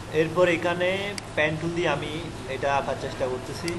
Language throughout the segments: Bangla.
এরপর এখানে পেন টুল দিয়ে আমি এটা আঁকার চেষ্টা করতেছি।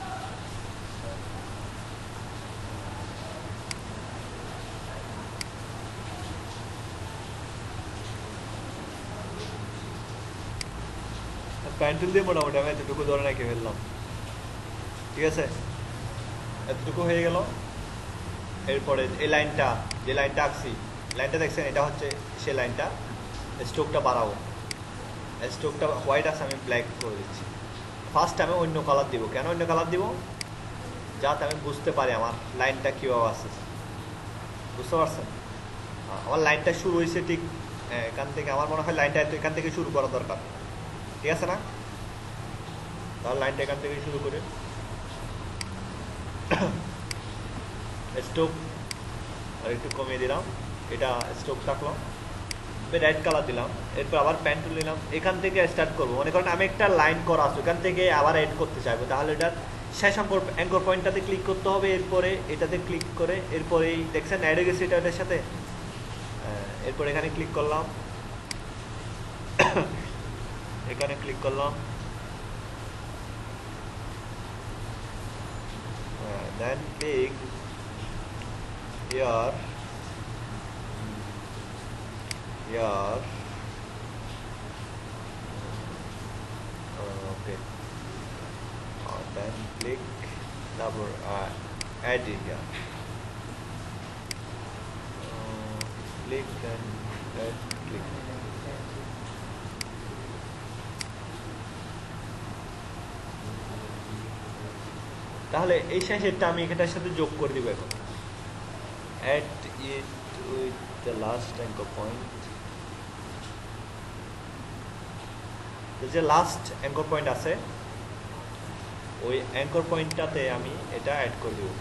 পেন টুল দিয়ে মোটামুটি আমি এতটুকু ধরে রেখে ফেললাম, ঠিক আছে, এতটুকু হয়ে গেল। এরপরে এই লাইনটা, যে লাইনটা আঁকছি, লাইনটা দেখছেন, এটা হচ্ছে সে লাইনটা। স্ট্রোকটা বাড়াবো, স্ট্রোকটা হোয়াইট আছে, আমি ব্ল্যাক করে দিচ্ছি। ফার্স্ট আমি অন্য কালার দিব। কেন অন্য কালার দিব? যাতে আমি বুঝতে পারি আমার লাইনটা কীভাবে আসছে। বুঝতে পারছেন? আমার লাইনটা শুরু হয়েছে ঠিক এখান থেকে। আমার মনে হয় লাইনটা এখান থেকে শুরু করা দরকার, ঠিক আছে না? তাহলে লাইনটা এখান থেকে শুরু করে স্ট্রোক আর একটু কমিয়ে দিলাম, এটা স্ট্রোক থাকলো, রেড কালার দিলাম। এরপর আবার পেন টুল নিলাম, এখান থেকে স্টার্ট করবো। মনে করেন আমি একটা লাইন করা আছে, এখান থেকে আবার এড করতে চাইবো, তাহলে এটার শেষ অ্যাঙ্কর পয়েন্টটাতে ক্লিক করতে হবে। এরপরে এটাতে ক্লিক করে, এরপরেই দেখছেন অ্যাড হয়ে গেছে এটার সাথে। এরপর এখানে ক্লিক করলাম, এখানে ক্লিক করলাম, দেন ক্লিক ইয়ার okay, then click double add here, click and add, click. তাহলে এই শেষেরটা আমি এটার সাথে যোগ করে দিব এখন। add it with the last anchor point, যে লাস্ট অ্যাঙ্কর পয়েন্ট আছে ওই অ্যাঙ্কর পয়েন্টটাতে আমি এটা অ্যাড করে দেব।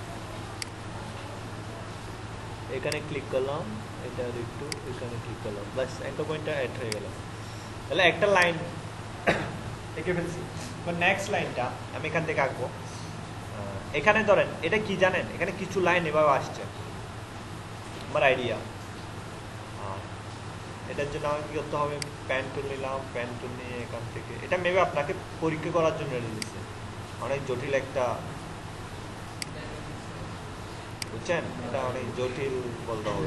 এখানে ক্লিক করলাম, এটা একটু এখানে ক্লিক করলাম, বাস অ্যাঙ্কর পয়েন্টটা অ্যাড হয়ে গেল। তাহলে একটা লাইন এঁকে ফেলছি। নেক্সট লাইনটা আমি এখান থেকে আঁকবো। এখানে ধরেন এটা কি জানেন, এখানে কিছু লাইন এভাবে আসছে, আমার আইডিয়া। এটার জন্য আমাকে কী করতে হবে, পেন টুল নিলাম, পেন টুল নিয়ে এখান থেকে, এটা মেবি আপনাকে পরীক্ষা করার জন্য দিয়েছে, অনেক জটিল একটা, বুঝছেন, এটা অনেক জটিল বলতে হবে।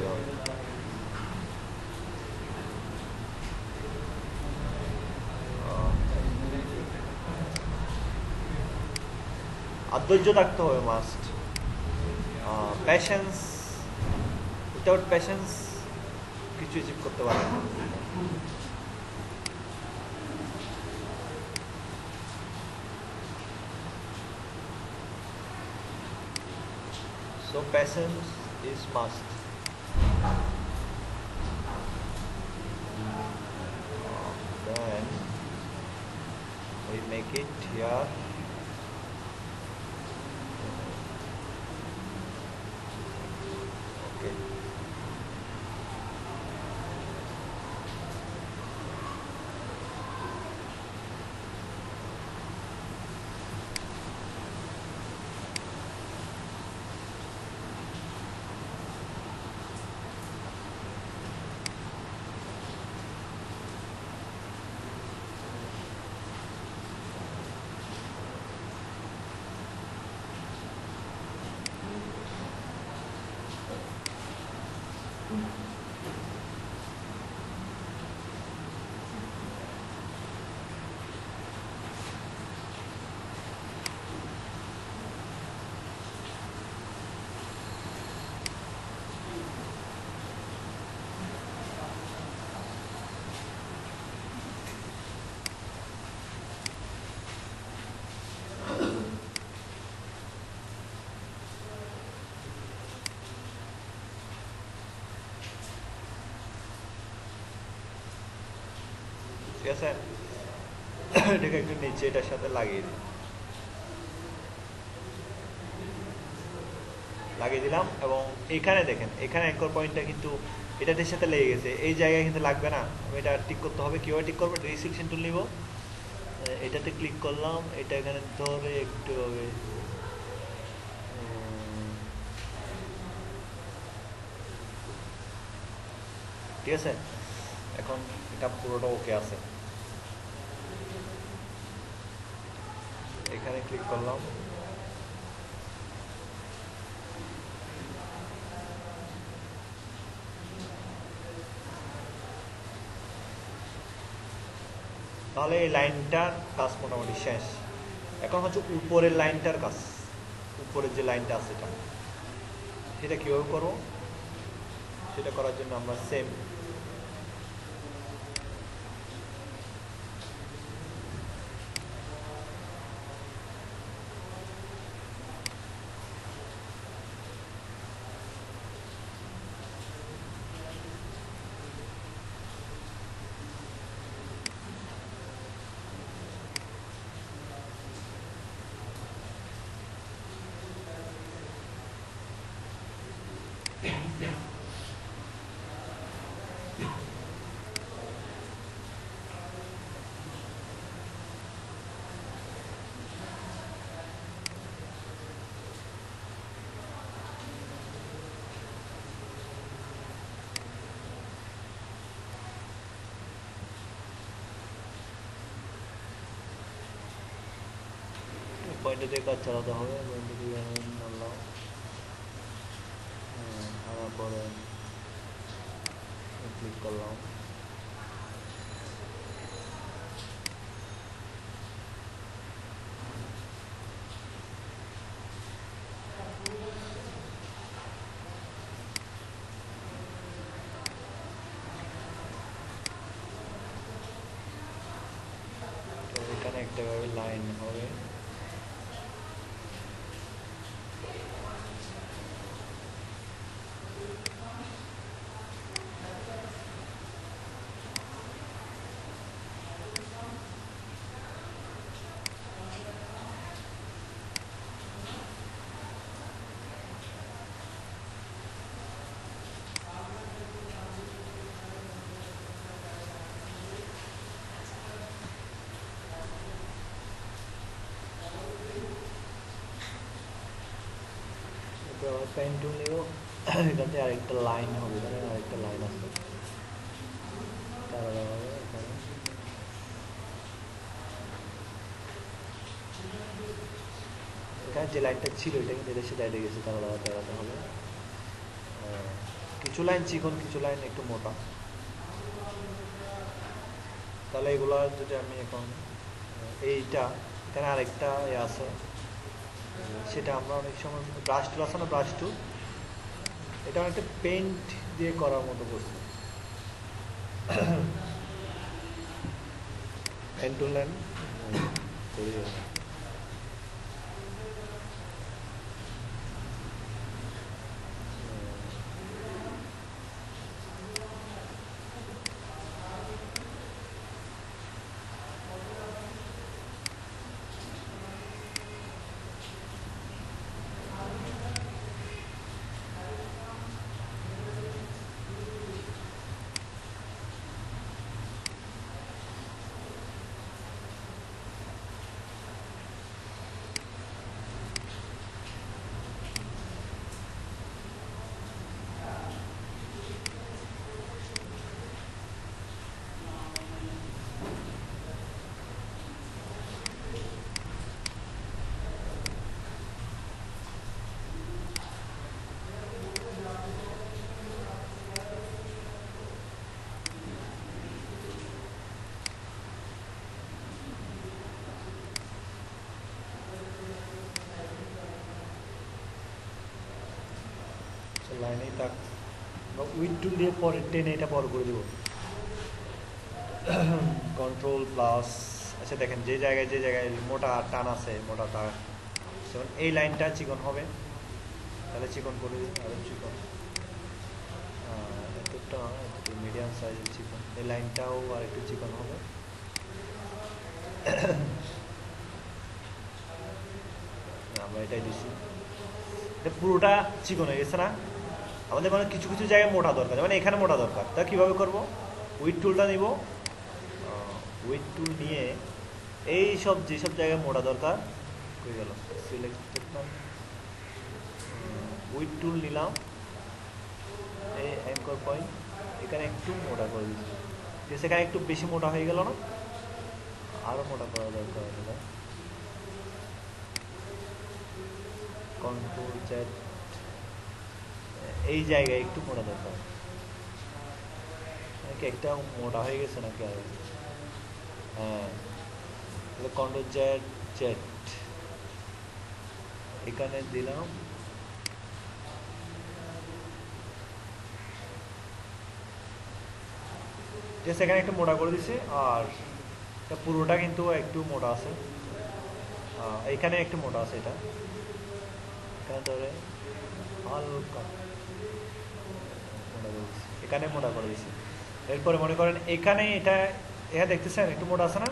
আর ধৈর্য থাকতে হবে মাস্ট, প্যাশেন্স, উইথাউট প্যাশেন্স কিছু অ্যাচিভ করতে পারে না। So patience is must. Then we make it here. Okay. ঠিক আছে, এটাকে একটু নিচে এটার সাথে লাগিয়ে দিলাম। এবং এখানে দেখেন, এখানে অ্যাঙ্কর পয়েন্টটা কিন্তু এটার সাথে লেগে গেছে, এই জায়গায় কিন্তু লাগবে না। আমি এটা ঠিক করতে হবে। কীভাবে ঠিক করবো, রিসেকশন টুল নিব, এটাতে ক্লিক করলাম, এটা এখানে ধরে একটু হবে, ঠিক আছে। এখন এটা পুরোটা ওকে আছে। এখানে ক্লিক করলাম, তাহলে এই লাইনটার কাজ মোটামুটি শেষ। এখন হচ্ছে উপরের লাইনটার কাজ, উপরের যে লাইনটা আছে সেটা কীভাবে করবো, সেটা করার জন্য আমরা সেম পয়েন্টে দিয়ে কাজ চালাতে হবে। পয়েন্টে দিয়ে নামলাম, নামার পরে ক্লিক করলাম, এখানে একটা লাইন হবে। পেন টুল নিব, এটাতে আরেকটা লাইন হবে, এখানে আরেকটা লাইন আছে, তারা হবে এখানে। এখানে যে লাইনটা ছিল এটা কিন্তু এদের সাথে এড়ে গেছে, তারা দেখাতে হবে। কিছু লাইন চিকন, কিছু লাইন একটু মোটা। তাহলে এগুলা যদি আমি এখন এইটা, এখানে আরেকটা আছে, সেটা আমরা অনেক সময় ব্রাশ টুল আছে না, ব্রাশ টুল, এটা অনেকটা পেইন্ট দিয়ে করার মতো করছে। পেন টুল নেন, লাইনেই থাক, উইথ টুল দিয়ে পরে টেনে এটা বড় করে দেবো, কন্ট্রোল প্লাস। আচ্ছা দেখেন, যে জায়গায় মোটা টান আছে, মোটা তার, যেমন এই লাইনটা চিকন হবে, তাহলে চিকন করে দিই, আরও চিকন, এতটা একটু মিডিয়াম সাইজের চিকন, এই লাইনটাও আর একটু চিকন হবে। আমরা এটাই দিচ্ছি, এটা পুরোটা চিকন হয়ে গেছে না। আমাদের মানে কিছু কিছু জায়গায় মোটা দরকার, মানে এখানে মোটা দরকার, তা কীভাবে করবো, উইথ টুলটা নিব, উইথ টুল নিয়ে এই সব যেসব জায়গায় মোটা দরকার হয়ে গেল, সিলেক্ট করলাম, উইথ টুল নিলাম, এই অ্যাঙ্কর পয়েন্ট এখানে একটু মোটা করে দিচ্ছি, সেখানে একটু বেশি মোটা হয়ে গেল না, আরও মোটা করা দরকার। কন্ট্রোল জেড, এই জায়গায় একটু মোটা দরকার নাকি, একটা মোটা হয়ে গেছে নাকি আর? হ্যাঁ, কন্ট্রোল জেড জেড এখানে দিলাম। ঠিক আছে, এখানে একটু মোটা করে দিছি, আর পুরোটা কিন্তু একটু মোটা আছে, এখানে একটু মোটা আছে, এটা এখানে ধরে হালকা মোটা করে দিচ্ছি, এখানে মোটা করে দিচ্ছি। এরপরে মনে করেন এখানে এটা এটা দেখতেছেন একটু মোটা আছে না,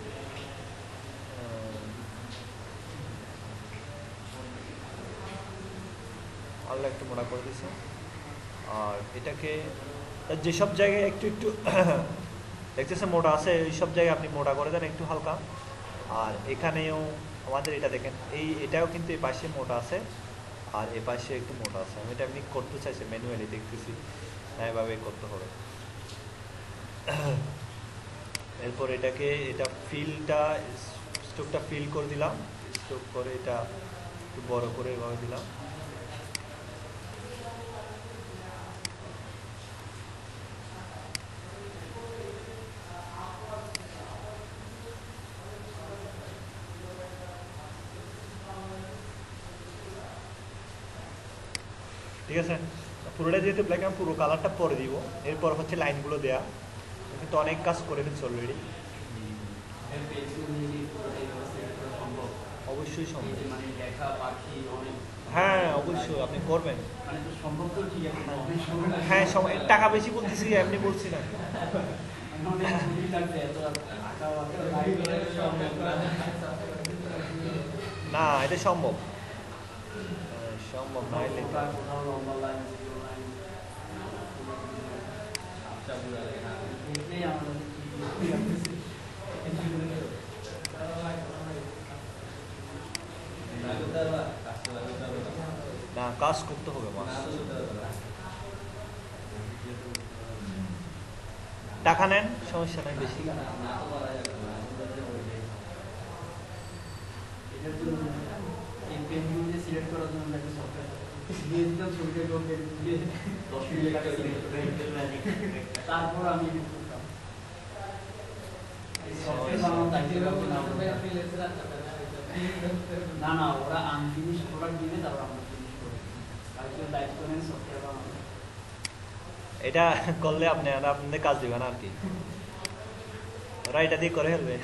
আল্লাহ একটু মোটা করে দিচ্ছে। আর এটাকে যেসব জায়গায় একটু একটু দেখতেছে মোটা আছে, ওই সব জায়গায় আপনি মোটা করে দেন একটু হালকা। আর এখানেও আমাদের এটা দেখেন, এটাও কিন্তু এই পাশে মোটা আছে, আর এ পাশে একটু মোটা আছে। আমি এটা এমনি করতে চাইছি, ম্যানুয়ালি দেখতেছি এভাবে করতে হবে। এরপর এটাকে এটা ফিলটা স্ট্রোকটা ফিল করে দিলাম, স্ট্রোক করে এটা একটু বড় করে এভাবে দিলাম। ঠিক আছে, পুরোটা যেহেতু ব্ল্যাক, আমি পুরো কালারটা পরে দিব। এরপর হচ্ছে লাইনগুলো দেয়া, কিন্তু অনেক কাজ করে ফেলছি অলরেডি। অবশ্যই সম্ভব, হ্যাঁ অবশ্যই আপনি করবেন। হ্যাঁ সময়, টাকা বেশি বলতেছি, এমনি বলছি না। না এটা সম্ভব, সম্ভব না হলে না, কাজ করতে হবে। টাকা নেন, সমস্যা নাই বেশি। তারপর আমি না না, ওরা আনফিনিশ প্রোডাক্ট দিবে, তারপর আমরা ফিনিশ করি। দায়িত্ব নেন সফটওয়্যার বানানো। এটা করলে আপনি আর আপনাদের কাজ দিবেন আর কি, ওরা এটা দিয়ে করে ফেলবে।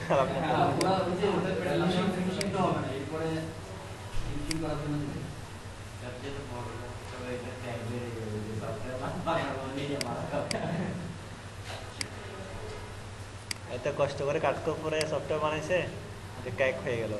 এত কষ্ট করে কাজ করে সফটওয়্যার বানাইছে, ক্যাক হয়ে গেল।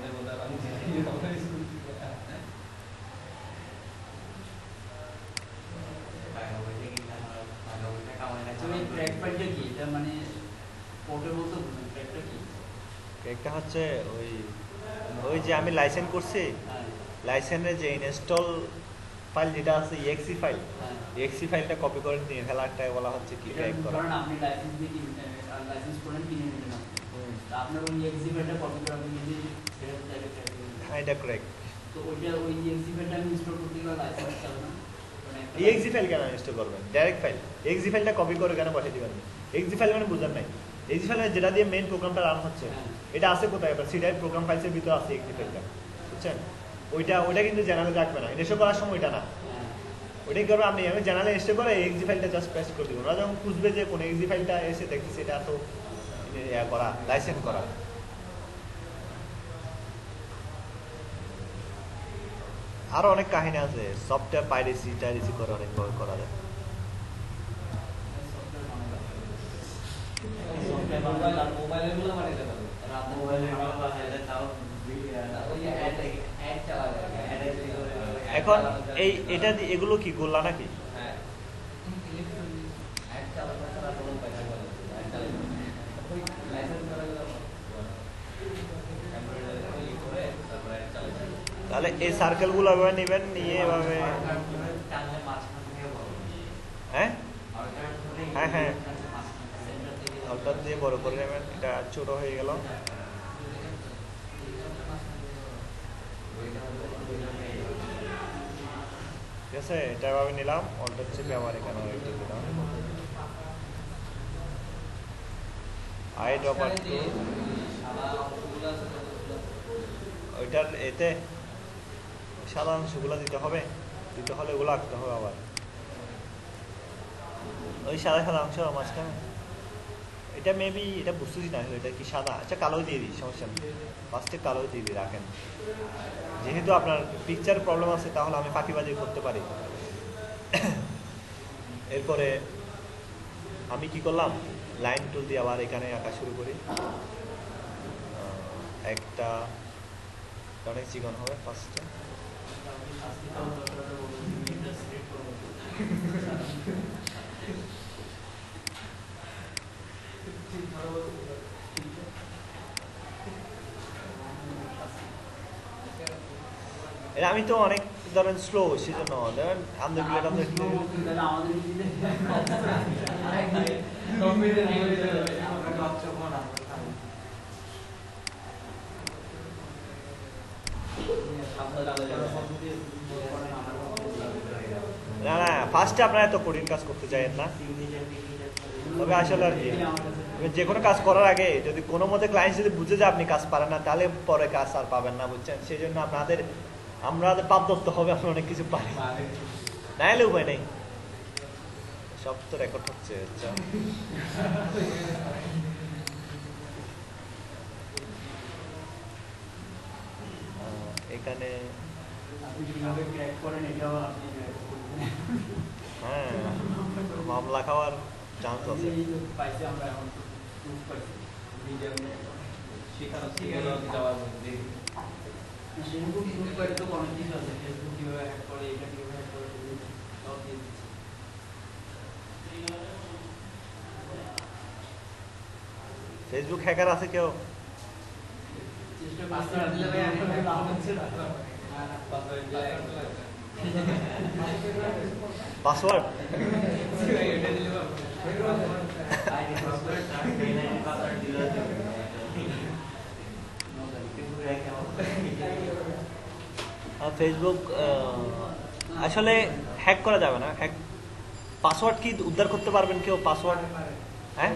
ক্যাকটা হচ্ছে ওই যে আমি লাইসেন্স করছি, লাইসেন্সের যে ইনস্টল ফাইল যেটা আছে exe ফাইল, exe ফাইলটা কপি করে নিয়ে ফেলাটাই বলা হচ্ছে কি ক্র্যাক করা। আপনি লাইসেন্স দিয়ে লাইসেন্স করেন, কিনে নিলেন, আপনার ওই exe ফাইলটা কপি করে আপনি নিজে হ্যাঁ এটা ক্র্যাক। তো ওইটা ওই exe ফাইলটা আমি ইনস্টল করতে গেলে লাইসেন্স চাই না। exe ফাইল কেন ইনস্টল করবেন, ডাইরেক্ট ফাইল। exe ফাইলটা কপি করে কেন পাঠিয়ে দিবেন? exe ফাইল মানে বুঝার নাই, exe ফাইল যেটা দিয়ে মেইন প্রোগ্রামটা রান হচ্ছে, এটা আছে কোথায়? এবার সি ড্রাইভ প্রোগ্রাম ফাইলসের ভিতরে আছে exe ফাইলটা, বুঝছেন? ওইটা কিন্তু জেনারেলে রাখবে না, ইনস্টল করার সময় ওইটা না, ওইটাই করবে আপনি। আমি জেনারেলে ইনস্টল করে exe ফাইলটা জাস্ট পেস্ট করে দিব। ওরা যখন খুঁজবে যে কোন exe ফাইলটা এসে দেখতেছে, এটা তো করা লাইসেন্স করা। আরো অনেক কাহিনী আছে, সফটওয়্যার পাইরেসি টাইরেসি করে অনেকভাবে করা যায়। এখন এটা এগুলো কি গোল্লা নাকি? তাহলে এই সার্কেল গুলো এভাবে নেবেন, নিয়ে এভাবে হ্যাঁ হ্যাঁ হ্যাঁ অল্টার দিয়ে বড় করে নেবেন। এটা ছোট হয়ে গেল। ঠিক আছে, এটা ভাবে নিলাম, অল্টার চেপে আবার এখানে এটা দিলাম, আই ড্রপার টু ওইটার এতে সাদা অংশগুলো দিতে হবে, দিতে হলে ওগুলো আঁকতে হবে আবার, ওই সাদা সাদা অংশ মাঝখানে। এটা মেবি এটা বুঝতেছি না এটা কি সাদা, আচ্ছা কালো দিয়ে দিই, সমস্যা নেই, ফার্স্টে কালো দিয়ে দিই, রাখেন। যেহেতু আপনার পিকচার প্রবলেম আছে তাহলে আমি ফাঁকিবাজি করতে পারি। এরপরে আমি কি করলাম, লাইন টুল দিয়ে আবার এখানে আঁকা শুরু করি। একটা অনেক চিকন হবে ফার্স্টে, আমি তো অনেক ধরেন স্লো, সেজন্য ধরেন না না ফার্স্টে আপনারা এত কঠিন কাজ করতে চাইেন না, তবে আসলে আর কি যে কোনো কাজ করার আগে যদি কোনো মতে ক্লায়েন্ট যদি বুঝে যায় আপনি কাজ পারেন না, তাহলে পরে কাজ আর পাবেন না, বুঝছেন? সেই জন্য আমাদের পাপ ধরতে হবে, আমরা অনেক কিছু পারি না হলে উপায় নেই। সব তো রেকর্ড হচ্ছে, আচ্ছা এখানে হ্যাঁ মামলা খাওয়ার চান্স আছে। ফেসবুক হ্যাকার আছে কেউ? পাসওয়ার্ড ফেসবুক আসলে হ্যাক করা যাবে না, হ্যাক পাসওয়ার্ড কি উদ্ধার করতে পারবেন কেউ পাসওয়ার্ড? হ্যাঁ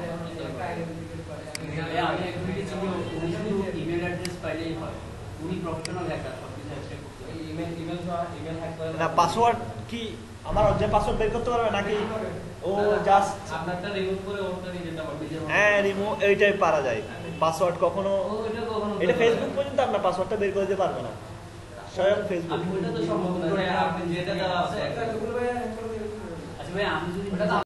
না পাসওয়ার্ড কি আমার অরিজিনাল পাসওয়ার্ড বের করতে পারবে নাকি ও জাস্ট আপনারটা রিমুভ করে ওটা নিয়ে যেতে পারবে? হ্যাঁ রিমুভ এইটাই পারা যায়, পাসওয়ার্ড কখনো এটা ফেসবুক পর্যন্ত আপনার পাসওয়ার্ডটা বের করে দিতে পারবে না, স্বয়ং ফেসবুক। ওটা তো সম্ভব না, আপনি যেটা দেওয়া আছে। আচ্ছা ভাই আমি যদি